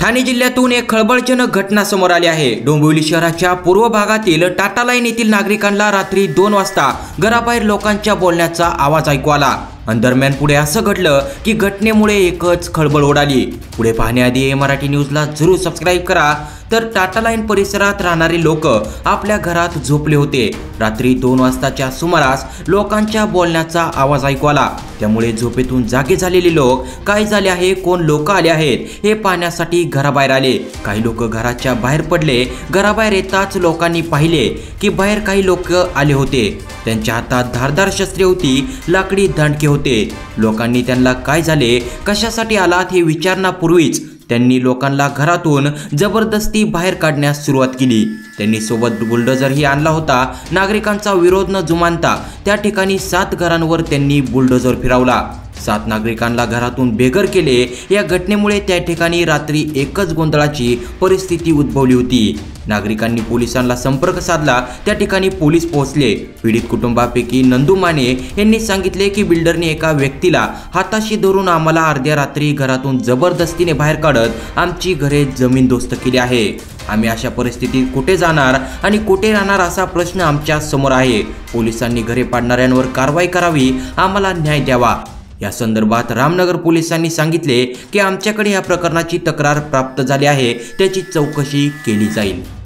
ठाणे जिल्ह्यातून एक खळबळजनक घटना समोर आली आहे। डोंबिवली शहराच्या पूर्व भागातील टाटा लाईन येथील नागरिकांना रात्री 2 वाजता घराबाहेर लोकांच्या बोलण्याचा आवाज ऐकू आला। दरम्यान पुढे असं घडलं की घटनेमुळे एकच खळबळ उडाली। पुढे पाहण्याआधी मराठी न्यूजला जरूर सबस्क्राइब करा। तर टाटा लाईन परिसरात राहणारे लोक आपल्या घरात झोपले होते। रात्री 2 वाजताच्या सुमारास लोकांच्या बोलण्याचा आवाज ऐकू आला। त्यामुळे झोपेतून जागे झालेले लोक काय झाले आहे, कोण लोक आले आहेत हे पाहण्यासाठी घराबाहेर आले। काही लोक घराच्या बाहेर पडले। घराबाहेर येताच लोकांनी पाहिले की बाहेर काही लोक आले होते। त्यांच्या हातात धारदार शस्त्रे होती, लाकडी दांडके होते। लोकांनी त्यांना काय झाले, कशासाठी आलात हे विचारण्यापूर्वीच त्यांनी लोकांना घरातून जबरदस्ती बाहेर काढण्यास सुरुवात केली। त्यांनी सोबत बुलडोझरही आणला होता। नागरिकांचा विरोध न जुमानता त्या ठिकाणी 7 घरांवर त्यांनी बुलडोझर फिरवला। 7 नागरिकांना घरातून बेघर केले। या घटनेमुळे त्या ठिकाणी रात्री एकच गोंधळाची परिस्थिती उद्भवली होती। नागरिकांनी पोलिसांना संपर्क साधला। त्या ठिकाणी पोलीस पोहोचले। पीडित कुटुंबापैकी नंदू माने यांनी सांगितले की बिल्डरने एका व्यक्तीला हाताशी धरून आम्हाला अर्ध्या रात्री घरातून जबरदस्तीने बाहेर काढत आमची घरे जमीनदोस्त केली आहे। आम्ही अशा परिस्थितीत कुठे जाणार आणि कुठे राहणार असा प्रश्न आमच्या समोर आहे। पोलिसांनी घरे पाडणाऱ्यांवर कारवाई करावी, आम्हाला न्याय द्यावा। या संदर्भात रामनगर पोलिसांनी सांगितले की आमच्याकडे या प्रकरणाची तक्रार प्राप्त झाली आहे, त्याची चौकशी केली जाईल।